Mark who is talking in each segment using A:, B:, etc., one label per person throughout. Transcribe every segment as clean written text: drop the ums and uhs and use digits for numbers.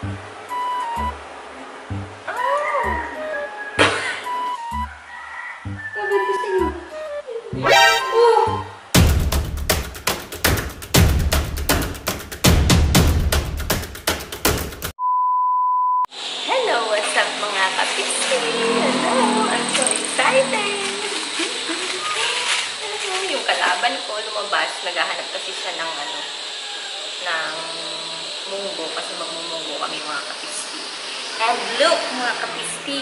A: Grabe gusto niyo. Oh! Hello, what's up mga kapisti? Hello, I'm so excited! Yung kalaban ko lumabas, naghahanap kasi siya ng ng munggo kasi magmumunggo kami mga kapisti. And look mga kapisti!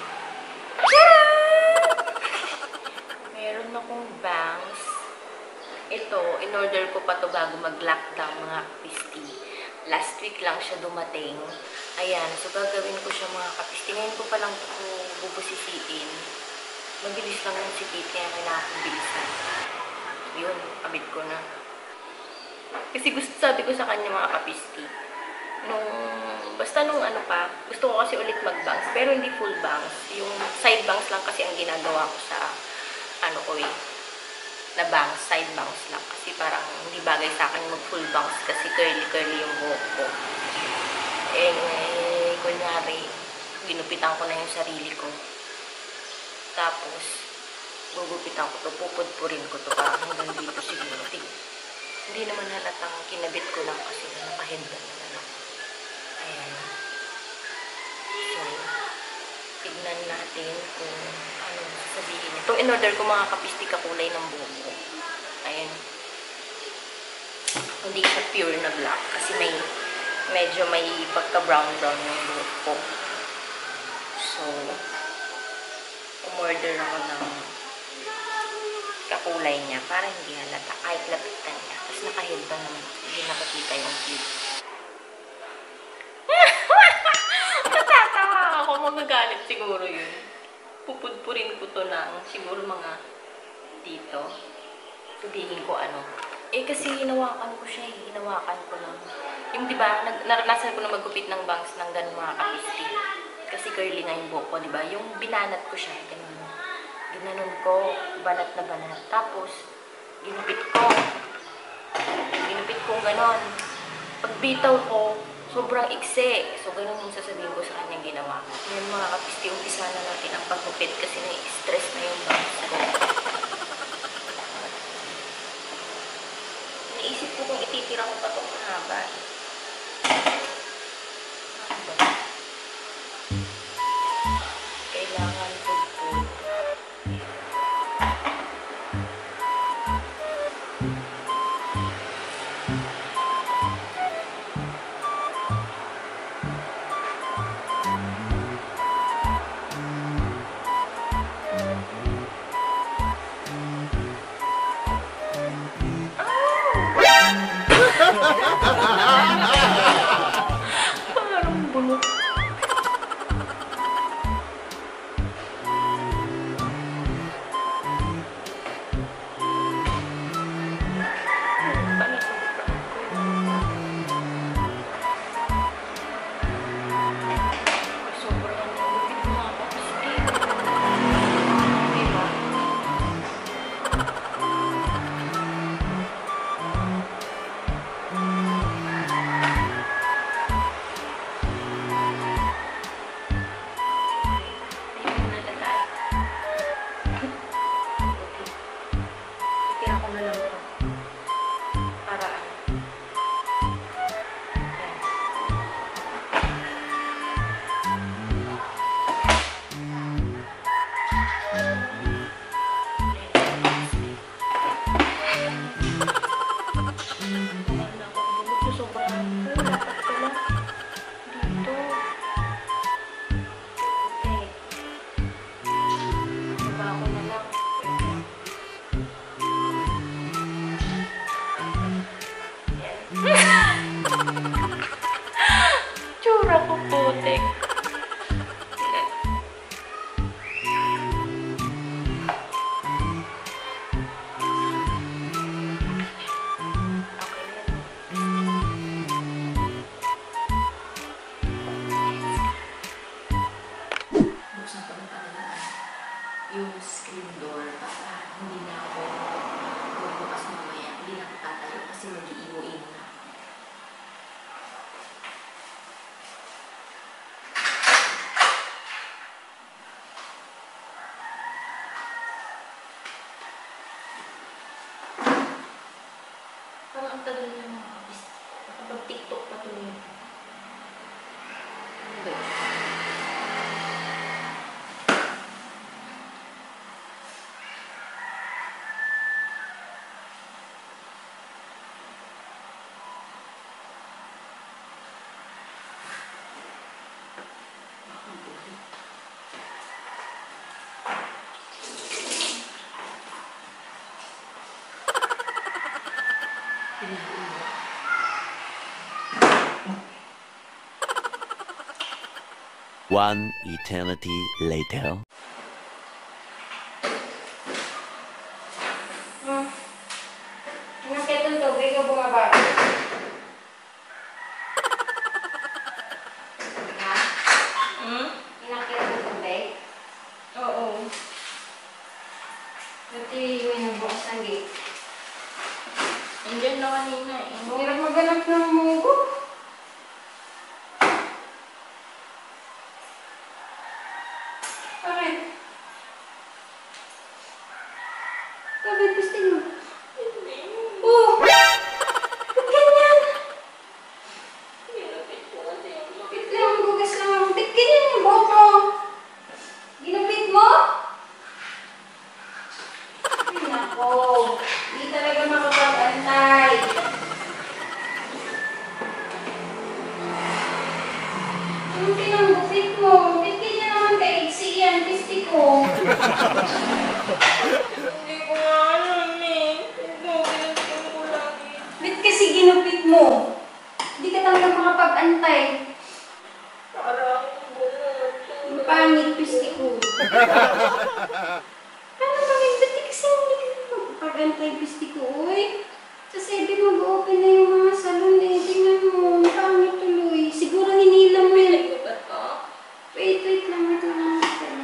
A: Meron akong bangs. Ito, in-order ko pa to bago mag-lockdown mga kapisti. Last week lang siya dumating. Ayan, so gagawin ko siya mga kapisti. Ngayon ko pa lang ito bubusisiin. Mabilis lang yung sikit, kaya kailangan kong bilisan. Yun, kabit ko na. Kasi sabi ko sa kanya mga kapisti, basta nung gusto ko kasi ulit mag-bangs, pero hindi full bangs. Yung side bangs lang kasi ang ginagawa ko sa, na bangs, side bangs lang. Kasi parang hindi bagay sa akin mag-full bangs kasi curly-curly yung buhok ko. Kunyari, ginupitan ko na yung sarili ko. Tapos, gugupitan ko to, pupudpurin ko to parang hanggang dito siguro. Hindi naman halatang kinabit ko lang kasi nakaheadband naman ako. Ayan. So, tignan natin kung ano sasabihin. Itong in-order ko mga kapisti kakulay ng buhok ko. Ayan. Hindi siya pure na black kasi medyo may pagka-brown-brown yung buhok ko. So, umorder ako ng kakulay niya para hindi halata kahit lapitan niya. Tapos nakaheadband naman. Hindi nakakita yung clip. Natatawa ako. Magagalit siguro yun. Pupudpurin ko to ng siguro mga dito. Sabihin ko kasi hinawakan ko siya eh. Hinawakan ko lang. Yung diba, naranasan ko na magupit ng bangs ng ganun mga kapisti. Kasi curly nga yung buhok ko, diba? Yung binanat ko siya, ganun. Ginanon ko, banat na banat. Tapos, ginupit ko. Ginupit ko ganon. Pagbitaw ko, sobrang ikse. So, ganun yung sasabihin ko sa kanya ginawa. Ngayon mga kapisti, umpisa na natin ang paggupit kasi na-stress na yung bangs ko. Naisip ko kung ititira ko pa itong haba. Kailangan pudpud.
B: One eternity later.
C: Inakit ang tubig o bumaba? Ha? Inakit ang tubig?
A: Oo.
C: Dati yung nagbukas ng gate.
A: Andiyan na kanina eh.
C: Hirap maghanap ng mugo. Bakit? Bakit gusto mo? Oh! Ba't ganyan? Wait lang, gugas lang ako. Ba't ganyan yung buhok mo? Ginupit mo? Ay, nako. Di talaga makapag-antay. Anong pinanggupit mo? Ba't ganyan naman kaiksi yan? Pisti ko.
A: Hindi ko nga alam eh. Ginupit ko lang eh.
C: Ba't kasi ginupit mo? Hindi ka talaga makapag-antay.
A: Parang bunot.
C: Ang pangit, pisti ko. Ano ba yung ba't kasi hindi ka makapag-antay, pisti ko? Uy, sa 7 mag-open na yung mga salon eh. Tingnan mo, ang pangit tuloy. Siguro hinilam mo yan.
A: Ito ba to?
C: Wait lang, wait lang.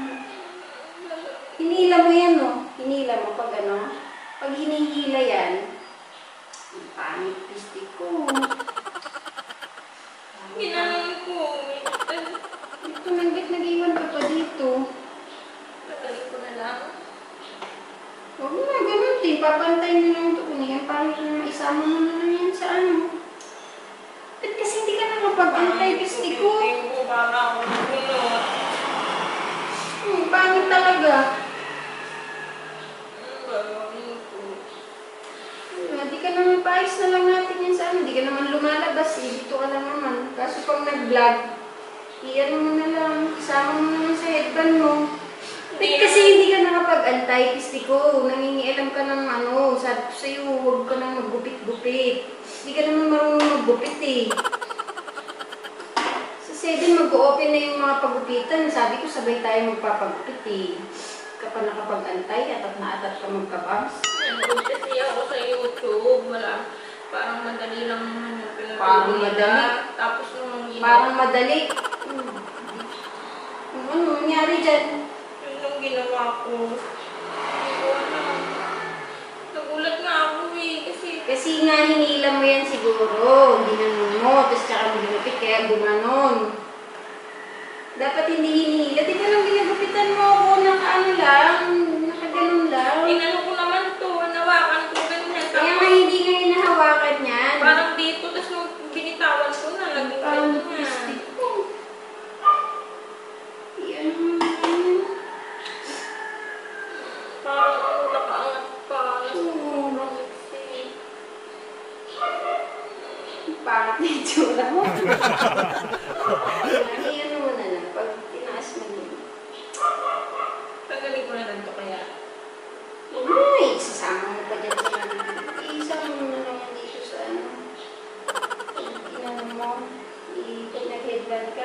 C: Hinila mo yan, no? Hinila mo pag ano? Pag hinihila yan, ang pangit, pisti ko.
A: Ginanon ko.
C: Ito, ba't nag-iwan ka pa dito?
A: Pagaling ko na lang.
C: Huwag mo na, ganun din. Papantay mo lang ito. Kung yan, parang isama mo na lang yan sa ano. Ba't kasi hindi ka nakapag-antay, pisti ko?
A: Hindi ko parang bunot.
C: Pangit talaga.
A: Gagawin ko.
C: Hindi ka naman, paayos na lang natin yan sa ano. Hindi ka naman lumalabas eh. Dito ka lang naman. Kaso pag nag-vlog, iyan mo na lang. Isama mo naman sa headband mo. Ba't kasi hindi ka nakapag-antay, pisti ko? Nangingialam ka ng ano. Sabi ko sa'yo, huwag ka nang maggupit-gupit. Hindi ka naman marunong maggupit eh. Sa 7 mag-open na yung mga pagupitan. Sabi ko, sabay tayo magpapagupit eh. Kapag nakapag-antay, atat na atat ka magkabams.
A: Nanood kasi ako sa YouTube. Wala. Parang madali lang naman yung pinag
C: Parang madali?
A: Tapos nung
C: Parang madali. Ano nangyari dyan?
A: nung ginawa ko, hindi ko alam. Nagulat nga ako eh.
C: Kasi nga hinila mo yan siguro. Ginanon mo. Tapos tsaka mo ginupit kaya gumanon. Dapat hindi hinihila. Di ba nang ginagupitan mo ako? Naka-ano lang. Nakaganon lang.
A: Inano ko naman to. Nawakan ko ganyan.
C: Kaya nga hindi nga hinahawakan yan.
A: Parang dito. Tapos nung binitawan ko na, laging
C: Parang
A: ganyan nga.
C: plastic ko. Yan.
A: Parang ano, nakaangat pa.
C: Oo.
A: Nasa
C: Bakit na yung tsura mo? Iyan mo na lang. Pag tinaas mo yun.
A: Pagaling ko na lang to kaya.
C: Ay, sasama mo pa dyan sa isama mo na lang yan dito sa ano. Inano mo. Pag nag-headband ka.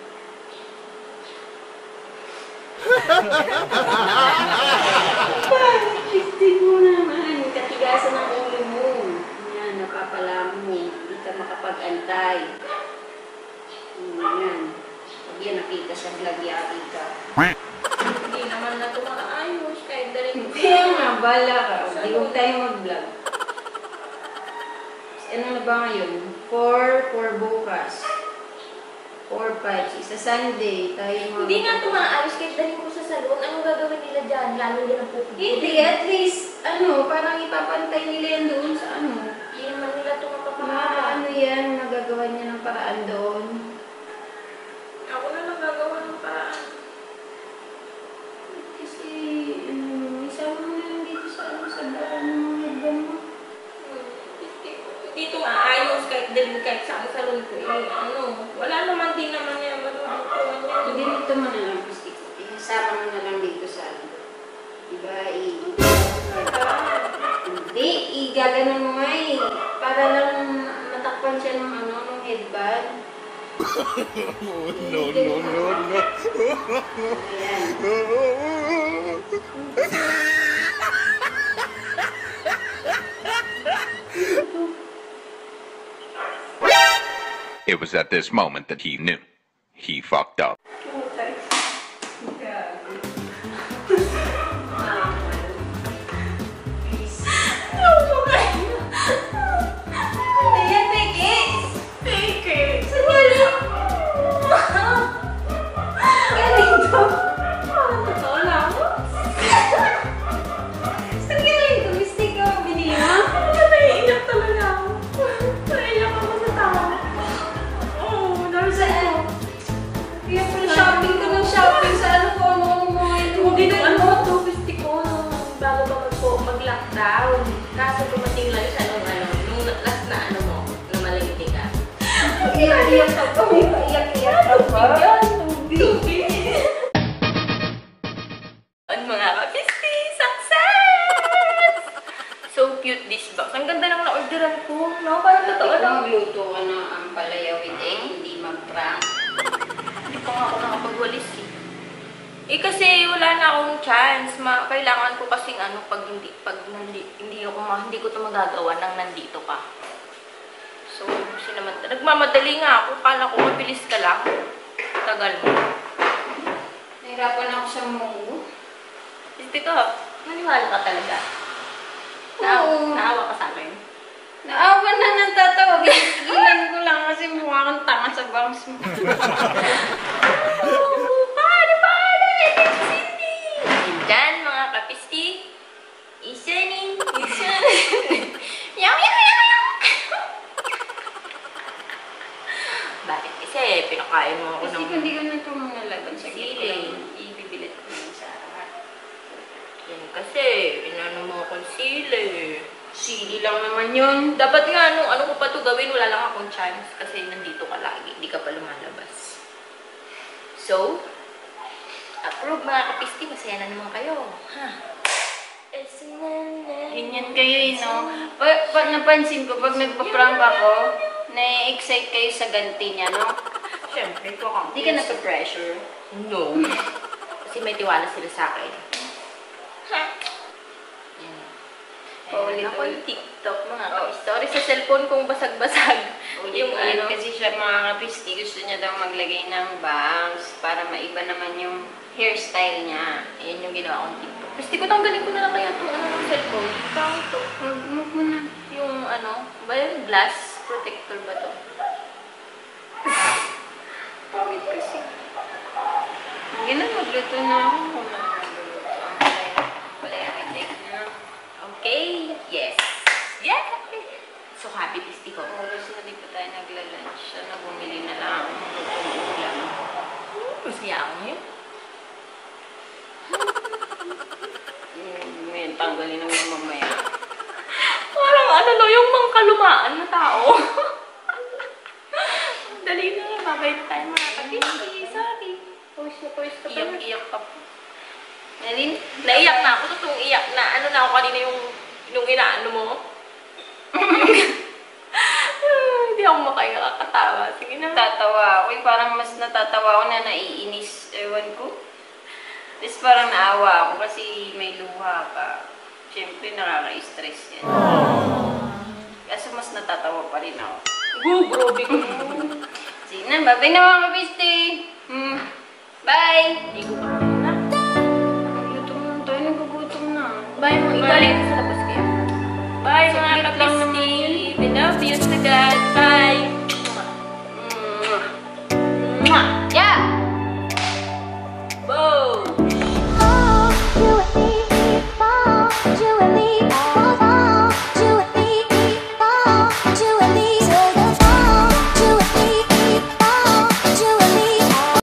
C: Tigtig mo naman. Katigasan ang ulo mo. Yan, napapala mo. Hindi ka makapag-antay. Yan. Pag yan nakita sa vlog, yaki ka.
A: Hindi naman na ito makaayos. Kahit daling
C: Kaya nga, bala ka. Hindi huwag tayo mag-vlog. Ano na ba ngayon? 4 bukas. 4, 5, 6. Sa Sunday, tayo
A: Hindi nga ito maayos. Kahit daling ko sa salon. Anong gagawin nila dyan? Lalo din ang pupigil.
C: Hindi, at least, ano, parang ipapantay nila yan doon sa ano.
A: Hindi naman nila ito
C: Mga
A: mapapahara.
C: ano yan, nagagawa niya ng paraan doon.
A: Ako na lang gagawa ng paraan.
C: Kasi, isama mo na lang dito sa ano, sa daan ng headband mo.
A: Dito maayos kahit daling kahit sa salon ko. Eh, ano, wala naman din naman yan. Maludutuan yan.
C: Hindi, dito mo na lang, Pisti. Isama mo na lang dito sa ano. Diba, hindi, igaganon mo nga eh. Para lang matakpan siya ng ano, ng headband.
B: No, no, no, no.
D: It was at this moment that he knew. He fucked up.
C: Ayan, Peke!
A: Peke!
C: Saan galing? Galing to?
A: Totoo lang.
C: Saan galing to? Mistake ka, binili mo?
A: Naiiyak talaga ako. Naiiyak ako sa tao. Oo, narisan ko.
C: Kaya pala shopping ka ng shopping sa ano ko, ano mo ngayon.
A: Hindi na ano, gusto ko nung bago pa mag-lockdown. Kaso dumating lang siya nung last na ano mo, na malamiti ka.
C: Iyak-iyak ka pa, may paiyak-iyak ka pa.
A: Tubig. Ang mga kapisti, success! So cute this box. Ang ganda naman na-orderan ko, no? Parang totoo lang.
C: Magluto ka ng ampalaya with egg, hindi mag-prank.
A: Hindi pa nga ako nakapagwalis eh. Eh kasi wala na akong chance. Kailangan ko kasing ano pag hindi hindi ko 'to magagawa nang nandito ka. So, nagmamadali nga ako. Kala ko mabilis ka lang. Tagal mo.
C: Nahirapan ako sa mungo.
A: Kasi ka, naniwala ka talaga.
C: Oo.
A: Naawa ka sa akin.
C: Naawa na ng tatawa. Gilan ko lang kasi mukha kang tanga sa bangs mo.
A: Cindy! Diyan, mga kapisti. Isanin. Yaw, yaw, yaw, yaw. Bakit? Kasi pinakain mo ako
C: Kasi
A: ng
C: kung hindi ko na ito manalaban sa
A: sili.
C: gilid, ibibilit ko yun sa
A: Yan kasi, inano mo akong sili.
C: sili lang naman yun.
A: Dapat nga, ano ko pa ito gawin, wala lang akong chance kasi nandito ka lagi, hindi ka pa lumalabas. So, approve mga kapisti, masaya na naman kayo. Ha?
C: Ganyan kayo no? Pag napansin ko, pag nagpa-prank ako, na-excite kayo sa ganti niya, no?
A: Siyempre, ito ka.
C: Hindi ka na-pressure.
A: No. Kasi may tiwala sila sa akin. Yan.
C: Paulit-ulit.
A: Ako yung TikTok, mga story sa cellphone kong basag-basag.
C: Yung ano, kasi siya mga kapisti, gusto niya daw maglagay ng bangs para maiba naman yung hairstyle niya.
A: Ayan yung ginawa kong TikTok. Gusto ko tanggalin ko na lang kaya itong ng cellphone. Parang ito.
C: Huwag mo na.
A: Yung ano, ba yung glass protector ba to?
C: Pagod kasi. Hindi na, magluto na ako. Kung na magluluto. Palaya with egg na.
A: Okay. Yes. Yes. So happy Pisti ko.
C: Oras na di pa tayo nagla-lunch. Sana bumili na lang ako ng lutong ulam.
A: Masaya ako ngayon.
C: Ngayon, tanggalin naman mamaya.
A: Parang ano no, yung mga kalumaan na tao. Dali na lang, mabait tayo mga kapisti. Sorry. Pawis na pa. Iyak ka po.
C: Nalin?
A: Naiyak na ako. Totoong iyak na. Ano na ako kanina yung inaano mo? Hindi ako makakatawa. Sige na.
C: Tatawa ako. Parang mas natatawa ako na naiinis. Ewan ko. Tapos parang naawa ako kasi may luha ka. Siyempre, nakaka-stress yan. Kaso mas natatawa pa rin ako.
A: Grabe ka.
C: Sige na, babay na mga kapisti! Bye!
A: Hindi ko pa na.
C: Gutom na tayo, nagugutom na.
A: Bye mga igaling sa labas kayo. Bye mga
C: Saglit lang naman
A: kapisti. We love you to God.